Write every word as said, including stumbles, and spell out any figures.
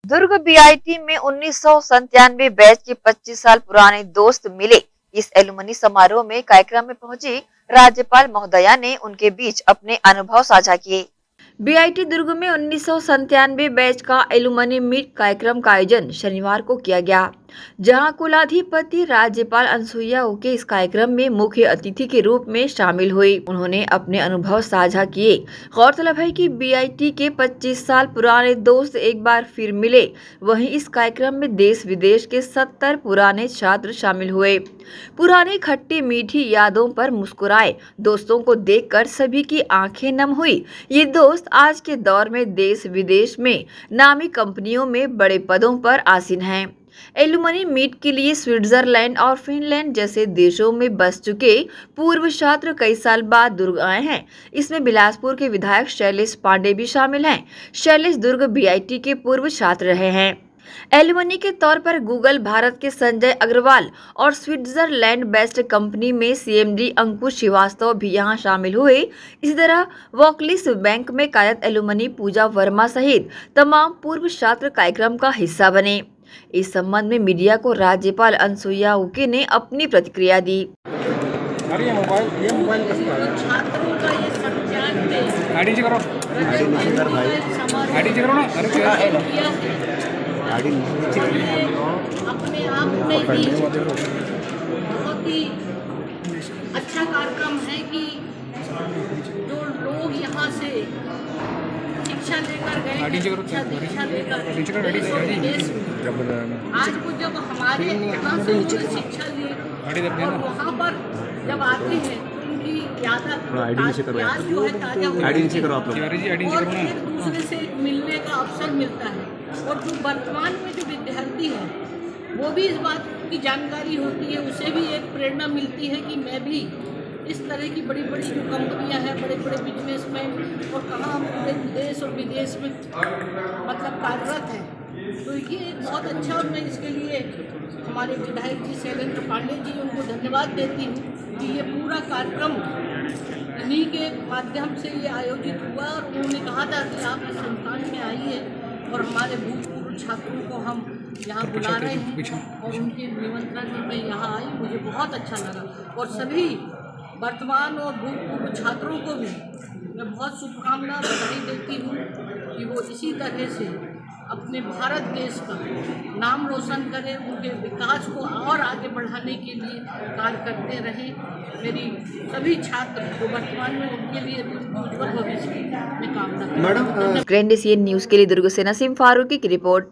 दुर्ग BIT में उन्नीस सौ संतानवे बैच के पच्चीस साल पुराने दोस्त मिले। इस एलुमनी समारोह में कार्यक्रम में पहुंची राज्यपाल महोदया ने उनके बीच अपने अनुभव साझा किए। बीआईटी दुर्ग में उन्नीस सौ संतानवे बैच का एलुमनी मीट कार्यक्रम का आयोजन शनिवार को किया गया, जहां कुलाधिपति राज्यपाल अनुसुईया उइके इस कार्यक्रम में मुख्य अतिथि के रूप में शामिल हुई। उन्होंने अपने अनुभव साझा किए। गौरतलब है कि बीआईटी के पच्चीस साल पुराने दोस्त एक बार फिर मिले। वहीं इस कार्यक्रम में देश विदेश के सत्तर पुराने छात्र शामिल हुए। पुरानी खट्टी मीठी यादों पर मुस्कुराए। दोस्तों को देखकर सभी की आंखें नम हुई। ये दोस्त आज के दौर में देश विदेश में नामी कंपनियों में बड़े पदों पर आसीन हैं। एलुमनी मीट के लिए स्विट्जरलैंड और फिनलैंड जैसे देशों में बस चुके पूर्व छात्र कई साल बाद दुर्ग आए हैं। इसमें बिलासपुर के विधायक शैलेश पांडे भी शामिल हैं। शैलेश दुर्ग बीआईटी के पूर्व छात्र रहे हैं। एलुमनी के तौर पर गूगल भारत के संजय अग्रवाल और स्विट्जरलैंड बेस्ट कंपनी में सीएमडी अंकुश श्रीवास्तव भी यहां शामिल हुए। इसी तरह वॉकलिस बैंक में कार्यरत एलुमनी पूजा वर्मा सहित तमाम पूर्व छात्र कार्यक्रम का हिस्सा बने। इस संबंध में मीडिया को राज्यपाल अनुसुईया उइके ने अपनी प्रतिक्रिया दी। अरे ये मोबाइल ये मोबाइल छात्रों का ये संत्यानवे गाड़ी जी करो गाड़ी जी करो ना। अरे गाड़ी अपने आप में भी बहुत ही अच्छा कार्यक्रम है कि जो लोग यहाँ से शिक्षा लेकर गए हैं, शिक्षा दीक्षा लेकर देश और विदेश में, आज वो जब हमारे यहाँ से उन्होंने शिक्षा ली और वहाँ पर जब आते हैं तो उनकी याद याद जो है ताजा होती है और एक दूसरे से मिलने का अवसर मिलता है। और जो वर्तमान में जो विद्यार्थी है वो भी इस बात की जानकारी होती है, उसे भी एक प्रेरणा मिलती है कि मैं भी इस तरह की बड़ी बड़ी जो कंपनियां हैं, बड़े बड़े बिजनेसमैन और कहाँ हम पूरे देश और विदेश में मतलब कार्यरत हैं। तो ये एक बहुत अच्छा, और मैं इसके लिए हमारे विधायक जी शैलेंद्र पांडे जी उनको धन्यवाद देती हूँ कि ये पूरा कार्यक्रम इन्हीं के माध्यम से ये आयोजित हुआ। और उन्होंने कहा था कि आप इस संस्थान में आइए और हमारे भूतपूर्व छात्रों को हम यहाँ बुला रहे हैं और उनके निमंत्रण में मैं यहाँ आई, मुझे बहुत अच्छा लगा। और सभी वर्तमान और भूतपूर्व छात्रों को भी मैं बहुत शुभकामना बधाई देती हूँ कि वो इसी तरह से अपने भारत देश का नाम रोशन करें, उनके विकास को और आगे बढ़ाने के लिए कार्य करते रहें। मेरी सभी छात्र जो वर्तमान में उनके लिए उज्ज्वल भविष्य में कामना करें। ग्रैंड एशियन न्यूज़ के लिए दुर्ग से नसीम फारूकी की रिपोर्ट।